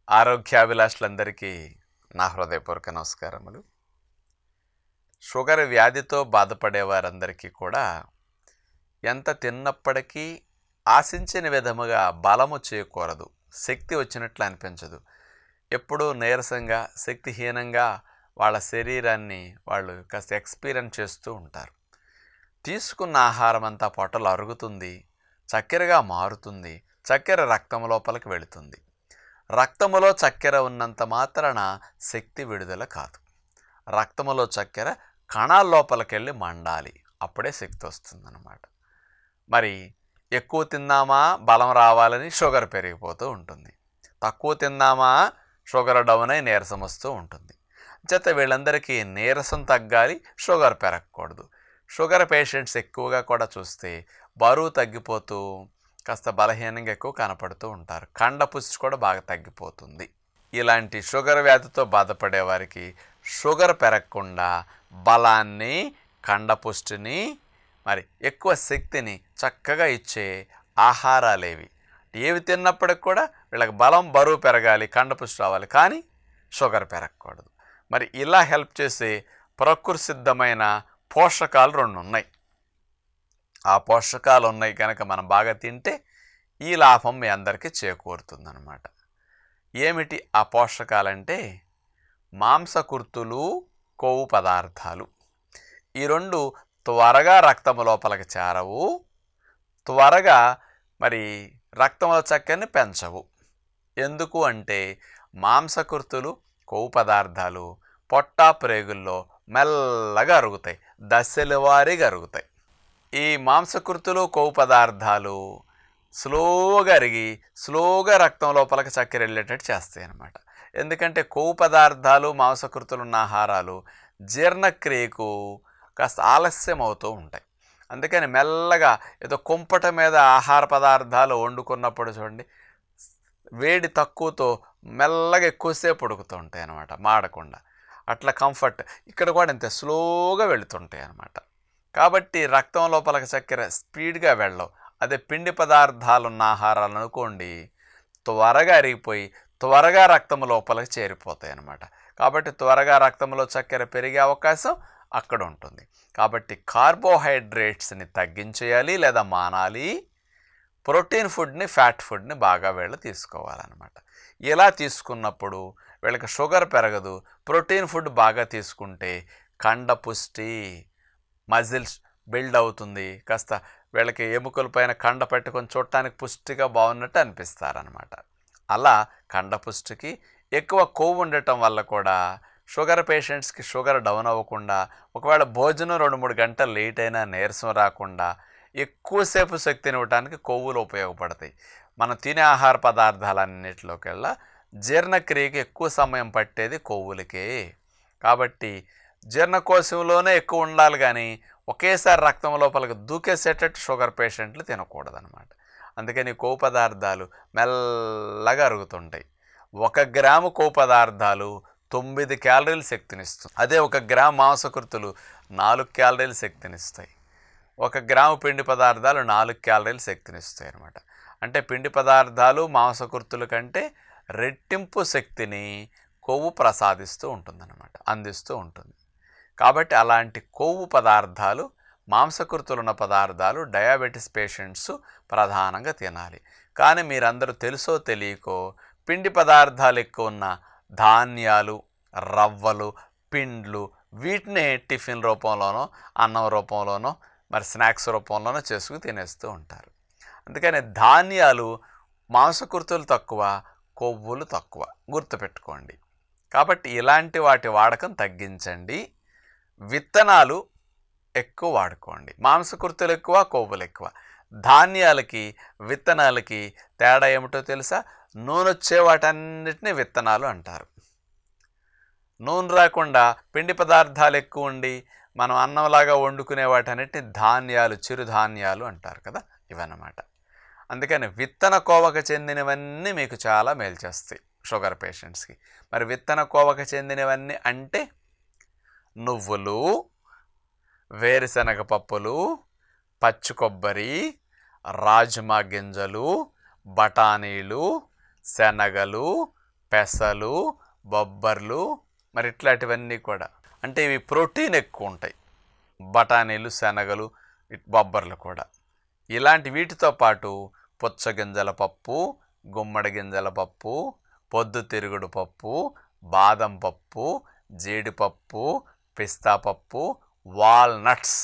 ఆరోగ్యాభిలాషులందరికీ నా హృదయపూర్వక నమస్కారములు. షుగర్ వ్యాధితో బాధపడే వారందరికీ కూడా ఎంత తిన్నప్పటికీ ఆశించిన విధముగా బలము చేకూరదు, శక్తి వచ్చినట్లు అనిపించదు. ఎప్పుడూ నీరసంగా, శక్తిహీనంగా వాళ్ళ శరీరాన్ని వాళ్ళు కాస్త ఎక్స్పీరియన్స్ చేస్తూ ఉంటారు. తీసుకున్న ఆహారం అంతా పొట్టలో అరుగుతుంది, చక్కెరగా మారుతుంది, చక్కెర రక్తం లోపలికి వెళుతుంది. రక్తములో చక్కెర ఉన్నంత మాత్రాన శక్తి విడుదల కాదు. రక్తములో చక్కెర కణాల లోపలికి వెళ్ళి మండాలి, అప్పుడే శక్తి వస్తుందన్నమాట. మరి ఎక్కువ తిందామా బలం రావాలని షుగర్ పెరిగిపోతూ ఉంటుంది, తక్కువ తిందామా షుగర్ డౌన్ అయి నీరసం వస్తూ ఉంటుంది. చేత వీళ్ళందరికీ నీరసం తగ్గాలి, షుగర్ పెరగకూడదు. షుగర్ పేషెంట్స్ ఎక్కువగా కూడా చూస్తే బరువు తగ్గిపోతూ కాస్త బలహీనంగా ఎక్కువ కనపడుతూ ఉంటారు. కండపుష్టి కూడా బాగా తగ్గిపోతుంది. ఇలాంటి షుగర్ వ్యాధితో బాధపడే వారికి షుగర్ పెరగకుండా బలాన్ని, కండపుష్టిని, మరి ఎక్కువ శక్తిని చక్కగా ఇచ్చే ఆహారాలేవి ఏవి తిన్నప్పటికి కూడా వీళ్ళకి బలం, బరువు పెరగాలి, కండపుష్టి రావాలి, కానీ షుగర్ పెరగకూడదు. మరి ఇలా హెల్ప్ చేసే ప్రకృతి సిద్ధమైన పోషకాలు 2 ఉన్నాయి. ఆ పోషకాలు ఉన్నాయి కనుక మనం బాగా తింటే ఈ లాభం మీ అందరికీ చేకూరుతుందన్నమాట. ఏమిటి ఆ పోషకాలంటే మాంసకృతులు, కొవ్వు పదార్థాలు. ఈ 2 త్వరగా రక్తము లోపలికి చేరవు, త్వరగా మరి రక్తంలో చక్కెరని పెంచవు. ఎందుకు అంటే మాంసకృతులు, కొవ్వు పదార్థాలు పొట్ట ప్రేగుల్లో మెల్లగా అరుగుతాయి, దశల వారీగా అరుగుతాయి. ఈ మాంసకృతులు, కొవ్వు పదార్థాలు స్లోగా అరిగి స్లోగా రక్తం లోపలికి చక్కెర వెళ్ళేటట్టు చేస్తాయి అన్నమాట. ఎందుకంటే కొవ్వు పదార్థాలు, మాంసకృతులు ఉన్న ఆహారాలు జీర్ణక్రియకు కాస్త ఆలస్యం అవుతూ ఉంటాయి. అందుకని మెల్లగా ఏదో కుంపట మీద ఆహార పదార్థాలు వండుకున్నప్పుడు చూడండి, వేడి తక్కువతో మెల్లగా ఎక్కువసేపు ఉడుకుతూ ఉంటాయి అన్నమాట, మాడకుండా. అట్లా కంఫర్ట్ ఇక్కడ కూడా ఇంత స్లోగా వెళుతుంటాయి అన్నమాట. కాబట్టి రక్తం లోపలికి చక్కెర స్పీడ్గా వెళ్ళవు. అదే పిండి పదార్థాలు ఉన్న ఆహారాలు అనుకోండి, త్వరగా అరిగిపోయి త్వరగా రక్తం లోపలికి చేరిపోతాయి అన్నమాట. కాబట్టి త్వరగా రక్తంలో చక్కెర పెరిగే అవకాశం అక్కడ ఉంటుంది. కాబట్టి కార్బోహైడ్రేట్స్ని తగ్గించేయాలి లేదా మానాలి. ప్రోటీన్ ఫుడ్ని, ఫ్యాట్ ఫుడ్ని బాగా వీళ్ళు తీసుకోవాలన్నమాట. ఇలా తీసుకున్నప్పుడు వీళ్ళకి షుగర్ పెరగదు. ప్రోటీన్ ఫుడ్ బాగా తీసుకుంటే కండపుష్టి, మజిల్స్ బిల్డ్ అవుతుంది. కాస్త వీళ్ళకి ఎముకల పైన కండ పెట్టుకొని చూడటానికి పుష్టిగా బాగున్నట్టు అనిపిస్తారనమాట. అలా కండపుష్టికి ఎక్కువ కొవ్వు ఉండటం వల్ల కూడా షుగర్ పేషెంట్స్కి షుగర్ డౌన్ అవ్వకుండా, ఒకవేళ భోజనం 2-3 గంటలు లేట్ అయినా నీరసం రాకుండా ఎక్కువసేపు శక్తిని ఇవ్వడానికి కొవ్వులు ఉపయోగపడతాయి. మనం తినే ఆహార పదార్థాలన్నిటిలోకెల్లా జీర్ణక్రియకి ఎక్కువ సమయం పట్టేది కొవ్వులకే. కాబట్టి జీర్ణకోశంలోనే ఎక్కువ ఉండాలి, కానీ ఒకేసారి రక్తం లోపలికి దూకేసేటట్టు షుగర్ పేషెంట్లు తినకూడదనమాట. అందుకని కొవ్వు పదార్థాలు మెల్లగా అరుగుతుంటాయి. 1 గ్రాము కొవ్వు పదార్థాలు 9 క్యాలరీలు శక్తినిస్తుంది. అదే 1 గ్రాము మాంసకృతులు 4 క్యాలరీలు శక్తినిస్తాయి. 1 గ్రాము పిండి పదార్థాలు 4 క్యాలరీలు శక్తినిస్తాయి అన్నమాట. అంటే పిండి పదార్థాలు మాంసకృతుల కంటే రెట్టింపు శక్తిని కొవ్వు ప్రసాదిస్తూ ఉంటుందన్నమాట, అందిస్తూ ఉంటుంది. కాబట్టి అలాంటి కొవ్వు పదార్థాలు, మాంసకృతులున్న పదార్థాలు డయాబెటీస్ పేషెంట్స్ ప్రధానంగా తినాలి. కానీ మీరందరూ తెలుసో తెలియకో పిండి పదార్థాలు ఎక్కువ ఉన్న ధాన్యాలు, రవ్వలు, పిండ్లు వీటిని టిఫిన్ రూపంలోనో, అన్నం రూపంలోనో, మరి స్నాక్స్ రూపంలోనో చేసుకుని తినేస్తూ ఉంటారు. అందుకని ధాన్యాలు మాంసకృతులు తక్కువ, కొవ్వులు తక్కువ, గుర్తుపెట్టుకోండి. కాబట్టి ఇలాంటి వాటి వాడకం తగ్గించండి. విత్తనాలు ఎక్కువ వాడుకోండి. మాంసకృతులు ఎక్కువ, కొవ్వులు ఎక్కువ. ధాన్యాలకి, విత్తనాలకి తేడా ఏమిటో తెలుసా? నూనె వచ్చే వాటన్నిటిని విత్తనాలు అంటారు. నూనె రాకుండా పిండి పదార్థాలు ఎక్కువ ఉండి మనం అన్నంలాగా వండుకునే వాటన్నిటిని ధాన్యాలు, చిరుధాన్యాలు అంటారు కదా, ఇవన్నమాట. అందుకని విత్తన కోవకు చెందినవన్నీ మీకు చాలా మేలు చేస్తాయి షుగర్ పేషెంట్స్కి. మరి విత్తన కోవకు చెందినవన్నీ అంటే నువ్వులు, వేరుశనగ పప్పులు, పచ్చి కొబ్బరి, రాజ్మా గింజలు, బఠానీలు, శనగలు, పెసలు, బొబ్బర్లు, మరి ఇట్లాంటివన్నీ కూడా. అంటే ఇవి ప్రోటీన్ ఎక్కువ ఉంటాయి. బఠానీలు, శనగలు, బొబ్బర్లు కూడా. ఇలాంటి వీటితో పాటు పుచ్చగింజల పప్పు, గుమ్మడి గింజల పప్పు, పొద్దుతిరుగుడు పప్పు, బాదం పప్పు, జీడిపప్పు, పిస్తా పప్పు, వాల్నట్స్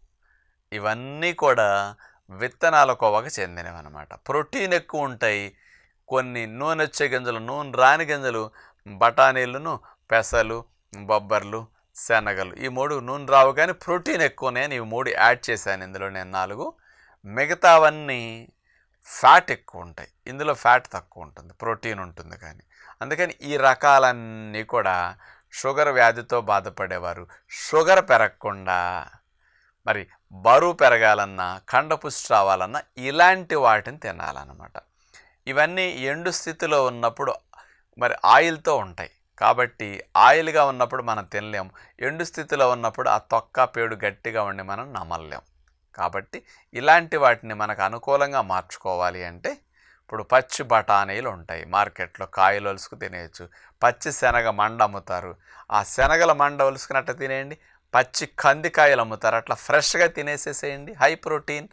ఇవన్నీ కూడా విత్తనాల కోవకు చెందినవి అన్నమాట. ప్రోటీన్ ఎక్కువ ఉంటాయి. కొన్ని నూనె వచ్చే గింజలు, నూనె రాని గింజలు బఠానీలను, పెసలు, బొబ్బర్లు, శనగలు. ఈ 3 నూనె రావు కానీ ప్రోటీన్ ఎక్కువనే. ఇవి 3 యాడ్ చేశాను ఇందులో నేను 4. మిగతావన్నీ ఫ్యాట్ ఎక్కువ ఉంటాయి. ఇందులో ఫ్యాట్ తక్కువ ఉంటుంది, ప్రోటీన్ ఉంటుంది కానీ. అందుకని ఈ రకాలన్నీ కూడా షుగర్ వ్యాధితో బాధపడేవారు షుగర్ పెరగకుండా, మరి బరువు పెరగాలన్నా, కండపుష్టి రావాలన్నా ఇలాంటి వాటిని తినాలన్నమాట. ఇవన్నీ ఎండు స్థితిలో ఉన్నప్పుడు మరి ఆయిల్తో ఉంటాయి కాబట్టి ఆయిల్గా ఉన్నప్పుడు మనం తినలేము. ఎండు స్థితిలో ఉన్నప్పుడు ఆ తొక్క పేడు గట్టిగా ఉండి మనం నమలలేం. కాబట్టి ఇలాంటి వాటిని మనకు అనుకూలంగా మార్చుకోవాలి అంటే ఇప్పుడు పచ్చి బఠానీలు ఉంటాయి మార్కెట్లో, కాయలు ఒలుసుకు తినేయచ్చు. పచ్చి శనగ మండ అమ్ముతారు, ఆ శనగల మండ ఒలుసుకున్నట్టు తినేయండి. పచ్చి కందికాయలు అమ్ముతారు, అట్లా ఫ్రెష్గా తినేసేసేయండి. హై ప్రోటీన్,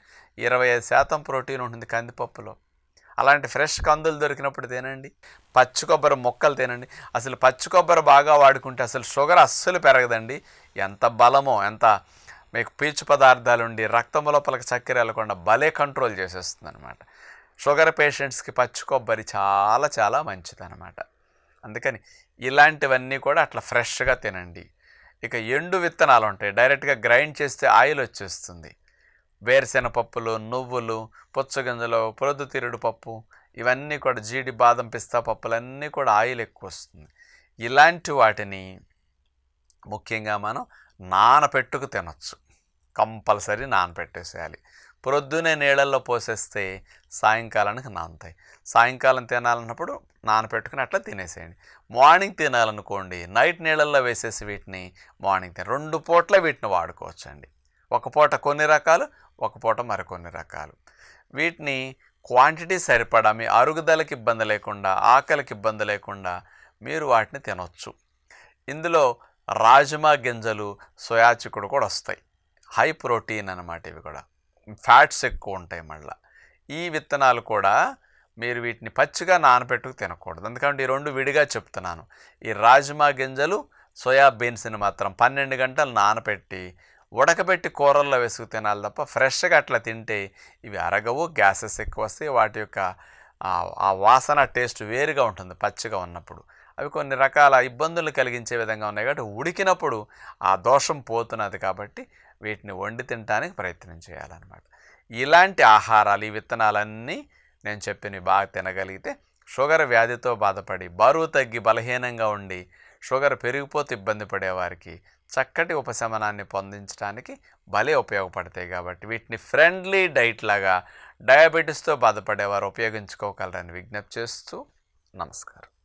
25% ప్రోటీన్ ఉంటుంది కందిపప్పులో. అలాంటి ఫ్రెష్ కందులు దొరికినప్పుడు తినండి. పచ్చి కొబ్బరి మొక్కలు తినండి. అసలు పచ్చి కొబ్బరి బాగా వాడుకుంటే అసలు షుగర్ అస్సలు పెరగదండి. ఎంత బలమో, ఎంత మీకు పీచు పదార్థాలు ఉండి రక్తం లోపలికి చక్కెర వెళ్ళకుండా భలే కంట్రోల్ చేసేస్తుంది అనమాట. షుగర్ పేషెంట్స్కి పచ్చి కొబ్బరి చాలా చాలా మంచిదన్నమాట. అందుకని ఇలాంటివన్నీ కూడా అట్లా ఫ్రెష్గా తినండి. ఇక ఎండు విత్తనాలు ఉంటాయి, డైరెక్ట్గా గ్రైండ్ చేస్తే ఆయిల్ వచ్చేస్తుంది. వేరుశెనగపప్పులు, నువ్వులు, పుచ్చగింజలు, పొద్దుతిరుగుడు పప్పు, ఇవన్నీ కూడా జీడి, బాదం, పిస్తా పప్పులన్నీ కూడా ఆయిల్ ఎక్కువ వస్తుంది. ఇలాంటి వాటిని ముఖ్యంగా మనం నానపెట్టుకు తినొచ్చు. కంపల్సరీ నానపెట్టేసేయాలి. ప్రొద్దునే నీళ్ళల్లో పోసేస్తే సాయంకాలానికి నానుతాయి. సాయంకాలం తినాలన్నప్పుడు నానపెట్టుకుని అట్లా తినేసేయండి. మార్నింగ్ తినాలనుకోండి నైట్ నీళ్ళల్లో వేసేసి వీటిని మార్నింగ్ 2 పూట్ల వీటిని వాడుకోవచ్చండి. ఒక పూట కొన్ని రకాలు, ఒక పూట మరికొన్ని రకాలు. వీటిని క్వాంటిటీ సరిపడా మీ అరుగుదలకి ఇబ్బంది లేకుండా, ఆకలికి ఇబ్బంది లేకుండా మీరు వాటిని తినొచ్చు. ఇందులో రాజ్మా గింజలు, సోయా చిక్కుడు కూడా వస్తాయి. హై ప్రోటీన్ అన్నమాట. ఇవి కూడా ఫ్యాట్స్ ఎక్కువ ఉంటాయి. మళ్ళీ ఈ విత్తనాలు కూడా మీరు వీటిని పచ్చిగా నానబెట్టుకు తినకూడదు, ఎందుకంటే ఈ 2 విడిగా చెప్తున్నాను. ఈ రాజ్మా గింజలు, సోయాబీన్స్ని మాత్రం 12 గంటలు నానబెట్టి ఉడకబెట్టి కూరల్లో వేసుకు తినాలి తప్ప ఫ్రెష్గా అట్లా తింటే ఇవి అరగవు, గ్యాసెస్ ఎక్కువ వస్తాయి. వాటి యొక్క ఆ వాసన, టేస్ట్ వేరుగా ఉంటుంది పచ్చిగా ఉన్నప్పుడు. అవి కొన్ని రకాల ఇబ్బందులు కలిగించే విధంగా ఉన్నాయి కాబట్టి ఉడికినప్పుడు ఆ దోషం పోతున్నది. కాబట్టి వీటిని వండి తినడానికి ప్రయత్నం చేయాలన్నమాట. ఇలాంటి ఆహారాలు, ఈ విత్తనాలన్నీ నేను చెప్పినవి బాగా తినగలిగితే షుగర్ వ్యాధితో బాధపడి బరువు తగ్గి బలహీనంగా ఉండి షుగర్ పెరిగిపోతే ఇబ్బంది పడేవారికి చక్కటి ఉపశమనాన్ని పొందించడానికి భలే ఉపయోగపడతాయి. కాబట్టి వీటిని ఫ్రెండ్లీ డైట్ లాగా డయాబెటీస్తో బాధపడేవారు ఉపయోగించుకోగలరని విజ్ఞప్తి చేస్తూ నమస్కారం.